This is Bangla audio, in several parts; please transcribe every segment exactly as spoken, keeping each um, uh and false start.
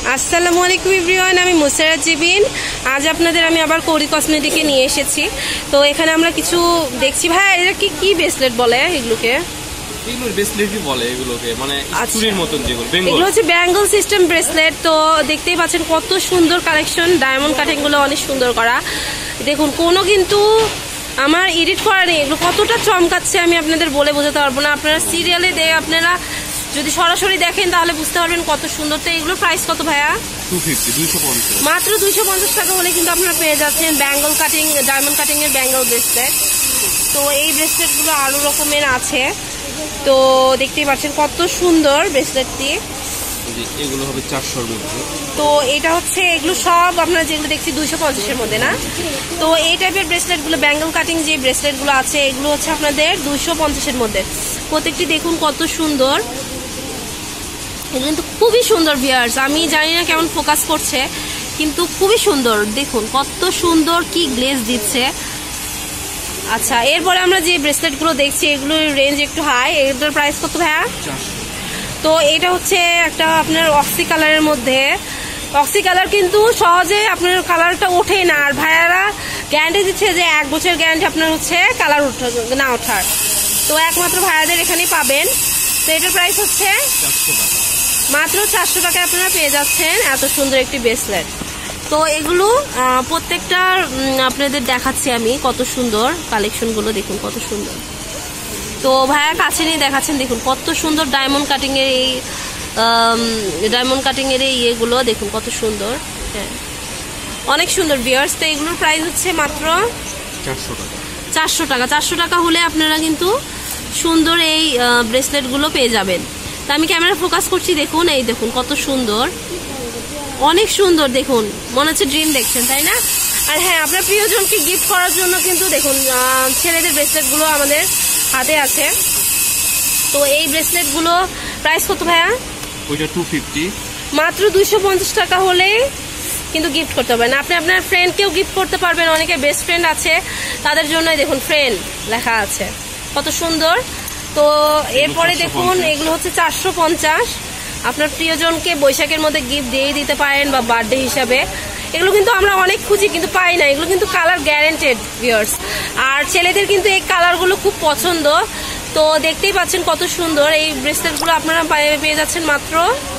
আসসালামু আলাইকুম এভরিওয়ান, আমি মুসারাত জিবিন। আজ আপনাদের আমি আবার কৌরি কসমেটিকে নিয়ে এসেছি। তো এখানে আমরা কিছু দেখছি। ভাই এটা কি কি ব্রেসলেট বলে এগুলোকে? এগুলো ব্রেসলেটই বলে এগুলোকে, মানে চুড়ির মতন যেগুলো বেঙ্গল। এগুলো হচ্ছে ব্যাঙ্গল সিস্টেম ব্রেসলেট। তো দেখতেই পাচ্ছেন কত সুন্দর কালেকশন, ডায়মন্ড কাটিং গুলো অনেক সুন্দর করা। দেখুন কোনো কিন্তু আমার এডিট করা নেই। এগুলো কতটা চমকাচ্ছে আমি আপনাদের বলে বোঝাতে পারবো না। আপনারা সিরিয়ালে দিয়ে আপনারা যদি সরাসরি দেখেন তাহলে বুঝতে পারবেন কত সুন্দর। তো এগুলোর প্রাইস কত ভাইয়া? মাত্র দুইশো পঞ্চাশ টাকা হলে কিন্তু আপনারা পেয়ে যাচ্ছেন ব্যাঙ্গল কাটিং, ডায়মন্ড কাটিং এর ব্যাঙ্গল ব্রেসলেট। তো এই ব্রেসলেট গুলো আরো রকমের আছে। তো দেখতেই পাচ্ছেন কত সুন্দর ব্রেসলেটটি। এগুলো হবে চারশোর মধ্যে। তো এটা হচ্ছে এগুলো সব আপনারা যেগুলো দেখছি দুইশো পঞ্চাশের মধ্যে না। তো এই টাইপের ব্রেসলেট গুলো ব্যাঙ্গল কাটিং যে ব্রেসলেট গুলো আছে এগুলো হচ্ছে আপনাদের দুইশো পঞ্চাশের মধ্যে। প্রত্যেকটি দেখুন কত সুন্দর। এগুলো কিন্তু খুবই সুন্দর ভিউয়ার্স। আমি জানি না কেমন ফোকাস করছে, কিন্তু খুবই সুন্দর। দেখুন কত সুন্দর কি গ্লেজ দিচ্ছে। আচ্ছা, এরপরে আমরা যে ব্রেসলেট গুলো দেখছি এগুলোর রেঞ্জ একটু হাই। এটার প্রাইস কত ভাইয়া? তো এটা হচ্ছে একটা আপনার অক্সি কালারের মধ্যে। অক্সি কালার কিন্তু সহজে আপনার কালারটা ওঠে না। আর ভাইয়ারা গ্যারান্টি দিচ্ছে যে এক বছর গ্যারান্টি আপনার হচ্ছে কালার না ওঠার। তো একমাত্র ভাইয়াদের এখানেই পাবেন। তো এটার প্রাইস হচ্ছে মাত্র চারশো টাকায় আপনারা পেয়ে যাচ্ছেন এত সুন্দর একটি ব্রেসলেট। তো এগুলো প্রত্যেকটা আপনাদের দেখাচ্ছি আমি কত সুন্দর কালেকশনগুলো। দেখুন কত সুন্দর। তো ভাইয়া কাছে নিয়ে দেখাচ্ছেন, দেখুন কত সুন্দর ডায়মন্ড কাটিং এর এই ডায়মন্ড কাটিং এর এই ইয়েগুলো দেখুন কত সুন্দর। হ্যাঁ, অনেক সুন্দর ভিউয়ার্স। তো এগুলোর প্রাইস হচ্ছে মাত্র চারশো টাকা। চারশো টাকা চারশো টাকা হলে আপনারা কিন্তু সুন্দর এই ব্রেসলেট গুলো পেয়ে যাবেন। তো আমি ক্যামেরা ফোকাস করছি, দেখুন এই দেখুন কত সুন্দর, অনেক সুন্দর। দেখুন মনে হচ্ছে ড্রিম দেখছেন, তাই না? আর হ্যাঁ, আপনার প্রিয়জনকে গিফট করার জন্য কিন্তু দেখুন ছেলেদের ব্রেসলেট গুলো আমাদের হাতে আছে। তো এই ব্রেসলেট গুলো প্রাইস কত ভাইয়া? ওইটা টু ফিফটি। মাত্র দুইশো পঞ্চাশ টাকা হলে কিন্তু গিফট করতে পারবেন। আপনি আপনার ফ্রেন্ডকেও গিফট করতে পারবেন। অনেকে বেস্ট ফ্রেন্ড আছে, তাদের জন্যই দেখুন ফ্রেন্ড লেখা আছে, কত সুন্দর। তো এরপরে দেখুন এগুলো হচ্ছে চারশো পঞ্চাশ। আপনার প্রিয়জনকে বৈশাখের মধ্যে গিফট দিয়ে দিতে পারেন বা বার্থডে হিসাবে। এগুলো কিন্তু আমরা অনেক খুঁজি কিন্তু পাই না। এগুলো কিন্তু কালার গ্যারান্টেড ভিউয়ার্স। আর ছেলেদের কিন্তু এই কালারগুলো খুব পছন্দ। তো দেখতেই পাচ্ছেন কত সুন্দর এই ব্রেসলেটগুলো আপনারা পেয়ে যাচ্ছেন মাত্র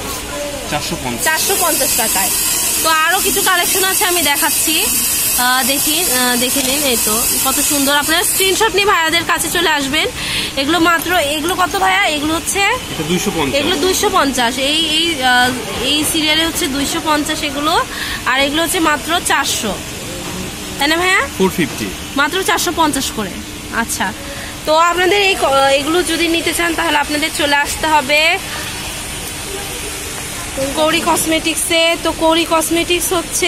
চারশো পঞ্চাশ টাকায়। তো আরো কিছু কালেকশন আছে আমি দেখাচ্ছি, দেখি দেখে নিন। এই তো কত সুন্দর। আপনারা স্ক্রিনশট নিয়ে ভাইয়াদের কাছে চলে আসবেন। এগুলো মাত্র, এগুলো কত ভাইয়া? এগুলো হচ্ছে এগুলো দুইশো পঞ্চাশ। এই এই এই সিরিয়ালে হচ্ছে দুইশো পঞ্চাশ এগুলো। আর এগুলো হচ্ছে মাত্র চারশো, তাই না ভাইয়া? ফোর ফিফটি মাত্র চারশো পঞ্চাশ করে। আচ্ছা, তো আপনাদের এই এগুলো যদি নিতে চান তাহলে আপনাদের চলে আসতে হবে কৌরি কসমেটিক্সে। তো কৌরি কসমেটিক্স হচ্ছে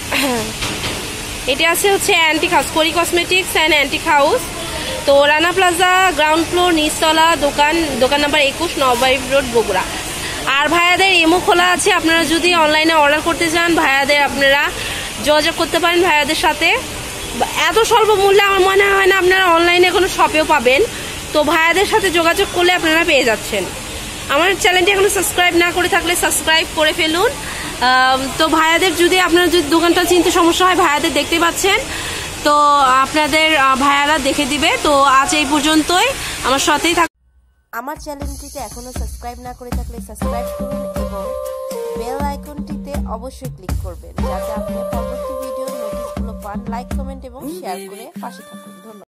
এটা আছে হচ্ছে অ্যান্টিক হাউস, কৌরি কসমেটিক্স অ্যান্ড অ্যান্টিক হাউস। তো রানা প্লাজা গ্রাউন্ড ফ্লোর নিচতলা, দোকান দোকান নাম্বার একুশ, নবাব রোড, বগুড়া। আর ভাইয়াদের এমও খোলা আছে। আপনারা যদি অনলাইনে অর্ডার করতে চান ভাইয়াদের আপনারা যোগাযোগ করতে পারেন ভাইয়াদের সাথে। এত স্বল্প মূল্যে আমার মনে হয় না আপনারা অনলাইনে কোনো শপেও পাবেন। তো ভাইয়াদের সাথে যোগাযোগ করলে আপনারা পেয়ে যাচ্ছেন। আমার চ্যানেলটি এখনো সাবস্ক্রাইব না করে থাকলে সাবস্ক্রাইব করে ফেলুন। তো ভাইয়াদের যদি আপনার যদি দোকানটা চিনতে সমস্যা হয় ভাইয়াদের দেখতে পাচ্ছেন, তো আপনাদের ভাইয়ারা দেখে দিবে। তো আজ এই পর্যন্তই, আমার সাথেই থাক। আমার চ্যানেলটিতে এখনো সাবস্ক্রাইব না করে থাকলে সাবস্ক্রাইব করুন এবং বেল আইকনটিতে অবশ্যই ক্লিক করবেন যাতে আপনি পরবর্তী ভিডিওর নোটিশগুলো পান। লাইক, কমেন্ট এবং শেয়ার করে পাশে থাকুন। ধন্যবাদ।